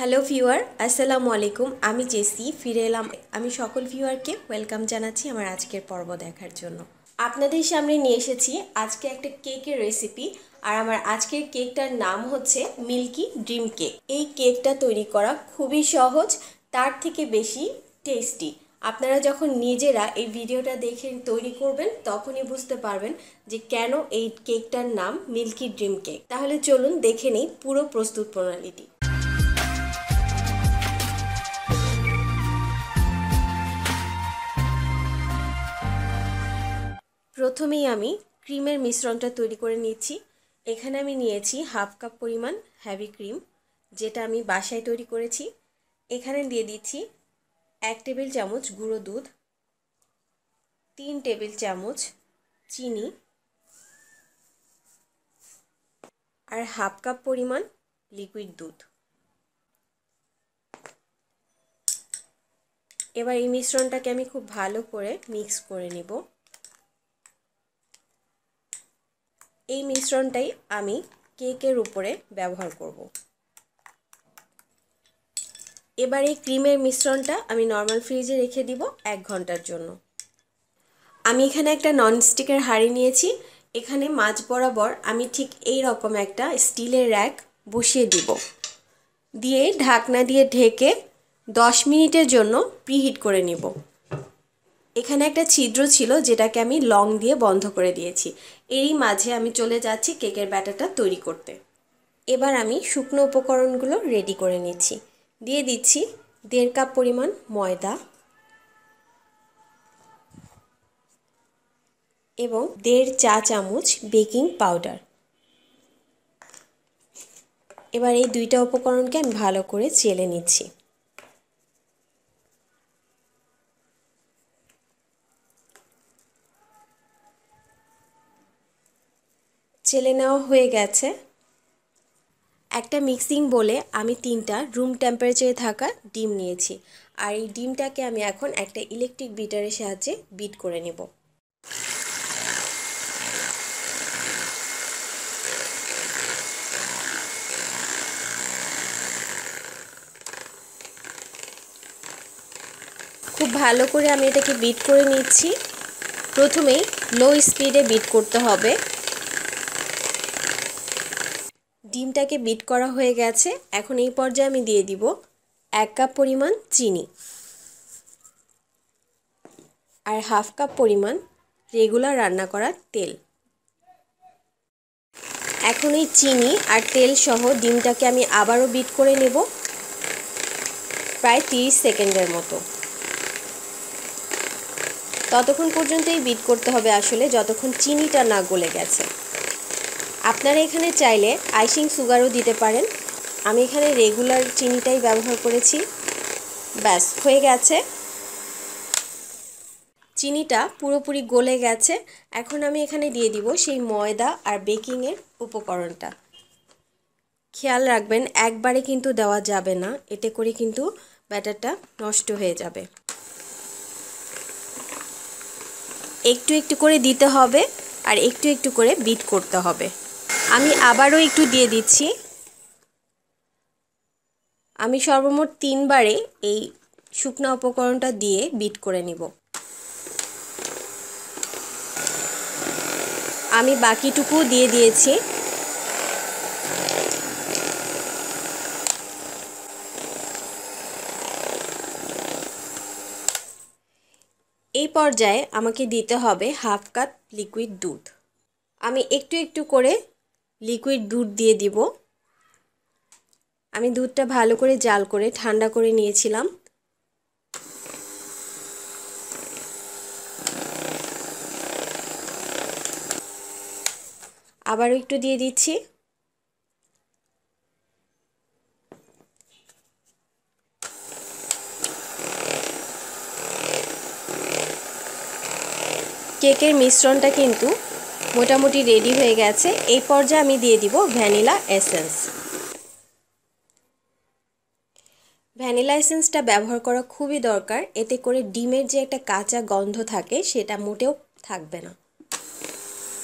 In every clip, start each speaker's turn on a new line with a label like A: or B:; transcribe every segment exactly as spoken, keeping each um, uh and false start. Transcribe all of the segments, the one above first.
A: Hello viewer, আসসালামু আলাইকুম। আমি জেসি ফিরে এলাম। আমি সকল ভিউয়ারকে ওয়েলকাম জানাচ্ছি আমার আজকের পর্ব দেখার জন্য। আপনাদের সামনে নিয়ে এসেছি আজকে একটা কেকের রেসিপি। আর আমার আজকের কেকটার নাম হচ্ছে মিল্কি ড্রিম কেক। এই কেকটা তৈরি করা খুবই সহজ, তার থেকে বেশি টেস্টি। আপনারা যখন নিজেরা এই ভিডিওটা দেখে তৈরি করবেন তখনই বুঝতে পারবেন যে কেন এই কেকটার নাম মিল্কি ড্রিম কেক। তাহলে চলুন দেখে নিই পুরো প্রস্তুত প্রণালীটি। প্রথমেই আমি ক্রিমের মিশ্রণটা তৈরি করে নিচ্ছি। এখানে আমি নিয়েছি হাফ কাপ পরিমাণ হেভি ক্রিম, যেটা আমি বাসায় তৈরি করেছি। এখানে দিয়ে দিচ্ছি এক টেবিল চামচ গুঁড়ো দুধ, তিন টেবিল চামচ চিনি আর হাফ কাপ পরিমাণ লিকুইড দুধ। এবার এই মিশ্রণটাকে আমি খুব ভালো করে মিক্স করে নেব। এই মিশ্রণটাই আমি কেকের উপরে ব্যবহার করব। এবার এই ক্রিমের মিশ্রণটা আমি নর্মাল ফ্রিজে রেখে দিব এক ঘন্টার জন্য। আমি এখানে একটা ননস্টিকের হাঁড়ি নিয়েছি। এখানে মাঝ বরাবর আমি ঠিক এই রকম একটা স্টিলের র্যাক বসিয়ে দিব, দিয়ে ঢাকনা দিয়ে ঢেকে দশ মিনিটের জন্য প্রিহিট করে নিব। এখানে একটা ছিদ্র ছিল যেটাকে আমি লং দিয়ে বন্ধ করে দিয়েছি। এরই মাঝে আমি চলে যাচ্ছি কেকের ব্যাটারটা তৈরি করতে। এবার আমি শুকনো উপকরণগুলো রেডি করে নিচ্ছি। দিয়ে দিচ্ছি দেড় কাপ পরিমাণ ময়দা এবং দেড় চা চামচ বেকিং পাউডার। এবার এই দুইটা উপকরণকে আমি ভালো করে চেলে নিচ্ছি। চেলে নেওয়া হয়ে গেছে। একটা মিক্সিং বলে আমি তিনটা রুম টেম্পারেচারে থাকা ডিম নিয়েছি, আর এই ডিমটাকে আমি এখন একটা ইলেকট্রিক বিটারের সাহায্যে বিট করে নেব। খুব ভালো করে আমি এটাকে বিট করে নিচ্ছি। প্রথমেই লো স্পিডে বিট করতে হবে। ডিমটাকে বিট করা হয়ে গেছে। এখন এই পর্যায়ে আমি দিয়ে দিব এক কাপ পরিমাণ চিনি আর হাফ কাপ পরিমাণ রেগুলার রান্না করা তেল। এখন এই চিনি আর তেল সহ ডিমটাকে আমি আবারও বিট করে নেব প্রায় তিরিশ সেকেন্ডের মতো। ততক্ষণ পর্যন্তই বিট করতে হবে আসলে, যতক্ষণ চিনিটা না গলে গেছে। আপনারা এখানে চাইলে আইসিং সুগারও দিতে পারেন। আমি এখানে রেগুলার চিনিটাই ব্যবহার করেছি। ব্যাস হয়ে গেছে, চিনিটা পুরোপুরি গলে গেছে। এখন আমি এখানে দিয়ে দিব সেই ময়দা আর বেকিংয়ের উপকরণটা। খেয়াল রাখবেন একবারে কিন্তু দেওয়া যাবে না, এতে করে কিন্তু ব্যাটারটা নষ্ট হয়ে যাবে। একটু একটু করে দিতে হবে আর একটু একটু করে বিট করতে হবে। আমি আবারও একটু দিয়ে দিচ্ছি। আমি সর্বমোট তিনবারে এই শুকনো উপকরণটা দিয়ে বিট করে নিব। আমি বাকিটুকু দিয়ে দিয়েছি। এই পর্যায়ে আমাকে দিতে হবে হাফ কাপ লিকুইড দুধ। আমি একটু একটু করে লিকুইড দুধ দিয়ে দিব। আমি দুধটা ভালো করে জাল করে ঠান্ডা করে নিয়েছিলাম। আবারও একটু দিয়ে দিচ্ছি। কেকের মিশ্রণটা কিন্তু মোটামুটি রেডি হয়ে গেছে। এই পর্যায়ে আমি দিয়ে দিব ভ্যানিলা এসেন্স। ভ্যানিলা এসেন্সটা ব্যবহার করা খুবই দরকার, এতে করে ডিমের যে একটা কাঁচা গন্ধ থাকে সেটা মোটেও থাকবে না।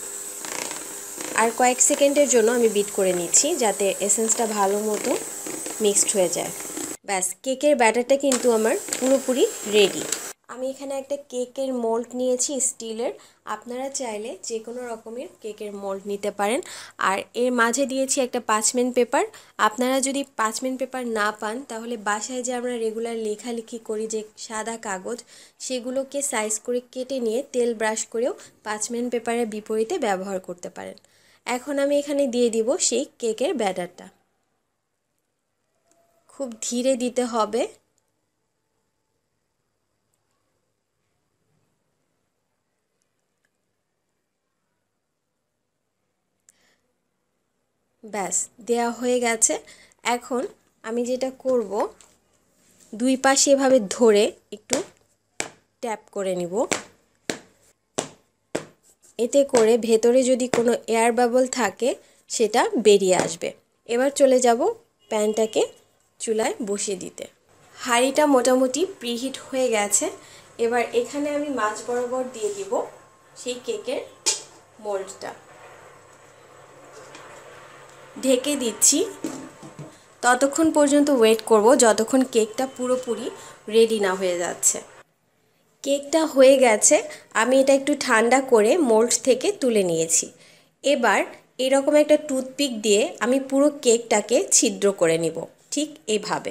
A: আর কয়েক সেকেন্ডের জন্য আমি বিট করে নিচ্ছি যাতে এসেন্সটা ভালো মতো মিক্সড হয়ে যায়। ব্যাস, কেকের ব্যাটারটা কিন্তু আমার পুরোপুরি রেডি। আমি এখানে একটা কেকের মোল্ড নিয়েছি স্টিলের, আপনারা চাইলে যে কোনো রকমের কেকের মোল্ড নিতে পারেন। আর এর মাঝে দিয়েছি একটা পাঁচমেন পেপার। আপনারা যদি পাঁচমেন পেপার না পান তাহলে বাসায় যে আমরা রেগুলার লেখালেখি করি যে সাদা কাগজ, সেগুলোকে সাইজ করে কেটে নিয়ে তেল ব্রাশ করেও পাঁচমেন পেপারের বিপরীতে ব্যবহার করতে পারেন। এখন আমি এখানে দিয়ে দিব সেই কেকের ব্যাটারটা। খুব ধীরে দিতে হবে। ব্যাস, দেয়া হয়ে গেছে। এখন আমি যেটা করব, দুই পাশে এভাবে ধরে একটু ট্যাপ করে নিব। এতে করে ভেতরে যদি কোনো এয়ার বাবল থাকে সেটা বেরিয়ে আসবে। এবার চলে যাব প্যানটাকে চুলায় বসিয়ে দিতে। হাঁড়িটা মোটামুটি প্রিহিট হয়ে গেছে। এবার এখানে আমি মাঝ বরাবর দিয়ে দিব সেই কেকের মোল্ডটা। ঢেকে দিচ্ছি। ততক্ষণ পর্যন্ত ওয়েট করব যতক্ষণ কেকটা পুরোপুরি রেডি না হয়ে যাচ্ছে। কেকটা হয়ে গেছে। আমি এটা একটু ঠান্ডা করে মোল্ড থেকে তুলে নিয়েছি। এবার এরকম একটা টুথপিক দিয়ে আমি পুরো কেকটাকে ছিদ্র করে নিব, ঠিক এইভাবে।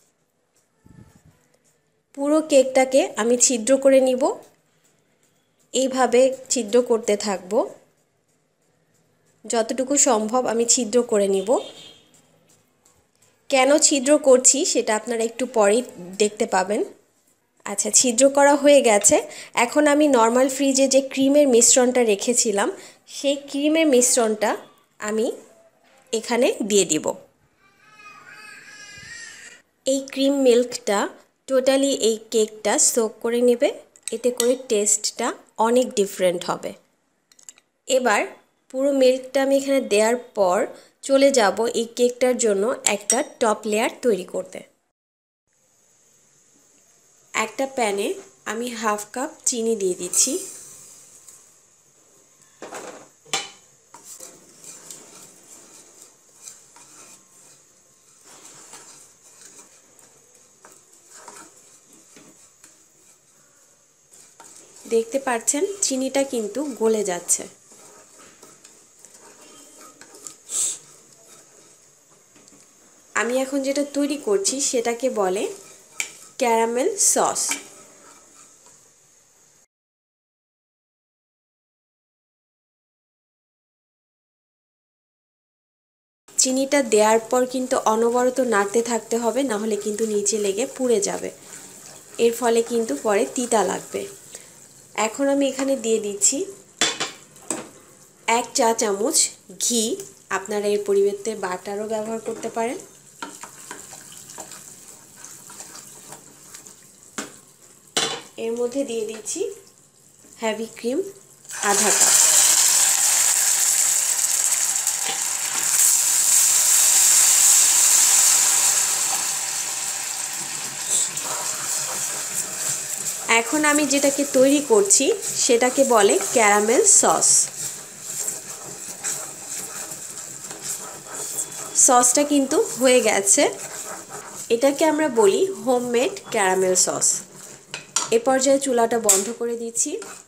A: পুরো কেকটাকে আমি ছিদ্র করে নিব। এইভাবে ছিদ্র করতে থাকব, যতটুকু সম্ভব আমি ছিদ্র করে নিব। কেন ছিদ্র করছি সেটা আপনারা একটু পরেই দেখতে পাবেন। আচ্ছা, ছিদ্র করা হয়ে গেছে। এখন আমি নর্মাল ফ্রিজে যে ক্রিমের মিশ্রণটা রেখেছিলাম সেই ক্রিমের মিশ্রণটা আমি এখানে দিয়ে দিব। এই ক্রিম মিল্কটা টোটালি এই কেকটা সোক করে নেবে, এতে করে টেস্টটা অনেক ডিফারেন্ট হবে। এবার পুরো মিল্কটা আমি এখানে দেওয়ার পর চলে যাব এই কেকটার জন্য একটা টপ লেয়ার তৈরি করতে। একটা প্যানে আমি হাফ কাপ চিনি দিয়ে দিচ্ছি। দেখতে পাচ্ছেন চিনিটা কিন্তু গলে যাচ্ছে। আমি এখন যেটা তৈরি করছি সেটাকে বলে ক্যারামেল সস। চিনিটা দেওয়ার পর কিন্তু অনবরত নাড়তে থাকতে হবে, না হলে কিন্তু নিচে লেগে পুড়ে যাবে। এর ফলে কিন্তু পরে তিতা লাগবে। এখন আমি এখানে দিয়ে দিচ্ছি এক চা চামচ ঘি। আপনারা এর পরিবর্তে বাটারও ব্যবহার করতে পারেন। এর মধ্যে দিয়ে দিচ্ছি হেভি ক্রিম আধা কাপ। এখন আমি যেটাকে তৈরি করছি সেটাকে বলে ক্যারামেল সস। সসটা কিন্তু হয়ে গেছে। এটাকে আমরা বলি হোমমেড ক্যারামেল সস। এ পর্যায়ে চুলাটা বন্ধ করে দিচ্ছি।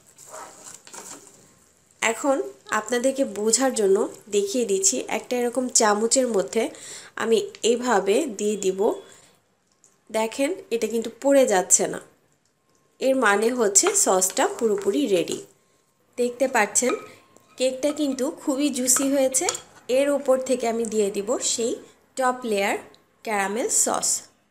A: এখন আপনাদেরকে বোঝার জন্য দেখিয়ে দিচ্ছি, একটা এরকম চামচের মধ্যে আমি এইভাবে দিয়ে দিব। দেখেন এটা কিন্তু পড়ে যাচ্ছে না, এর মানে হচ্ছে সসটা পুরোপুরি রেডি। দেখতে পাচ্ছেন কেকটা কিন্তু খুবই জুসি হয়েছে। এর উপর থেকে আমি দিয়ে দিব সেই টপ লেয়ার ক্যারামেল সস।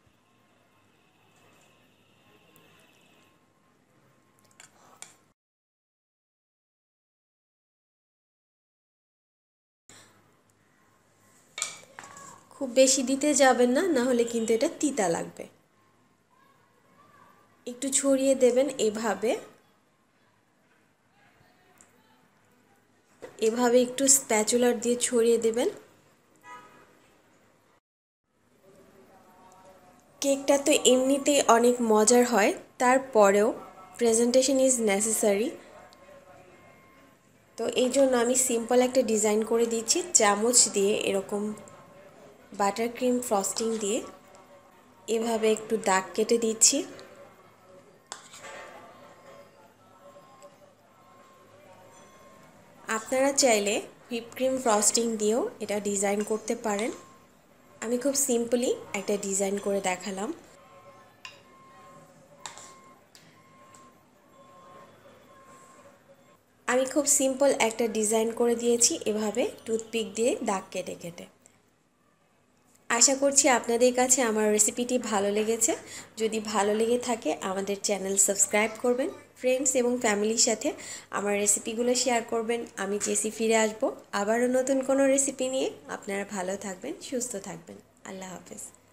A: খুব বেশি দিতে যাবেন না, না হলে কিন্তু এটা তিতা লাগবে। একটু ছড়িয়ে দেবেন এভাবে, এভাবে একটু স্প্যাচুলার দিয়ে ছড়িয়ে দেবেন। কেকটা তো এমনিতেই অনেক মজার হয়, তারপরেও প্রেজেন্টেশন ইজ নেসেসারি। তো এই জন্য আমি সিম্পল একটা ডিজাইন করে দিচ্ছি। চামচ দিয়ে এরকম বাটার ক্রিম ফ্রস্টিং দিয়ে এভাবে একটু দাগ কেটে দিচ্ছি। আপনারা চাইলে হুইপ ক্রিম ফ্রস্টিং দিয়েও এটা ডিজাইন করতে পারেন। আমি খুব সিম্পলি একটা ডিজাইন করে দেখালাম। আমি খুব সিম্পল একটা ডিজাইন করে দিয়েছি এভাবে টুথপিক দিয়ে দাগ কেটে কেটে। আশা করছি আপনাদের কাছে আমার রেসিপিটি ভালো লেগেছে। যদি ভালো লেগে থাকে আমাদের চ্যানেল সাবস্ক্রাইব করবেন, ফ্রেন্ডস এবং ফ্যামিলির সাথে আমার রেসিপিগুলো শেয়ার করবেন। আমি জেসি ফিরে আসবো আবারও নতুন কোনো রেসিপি নিয়ে। আপনারা ভালো থাকবেন, সুস্থ থাকবেন। আল্লাহ হাফেজ।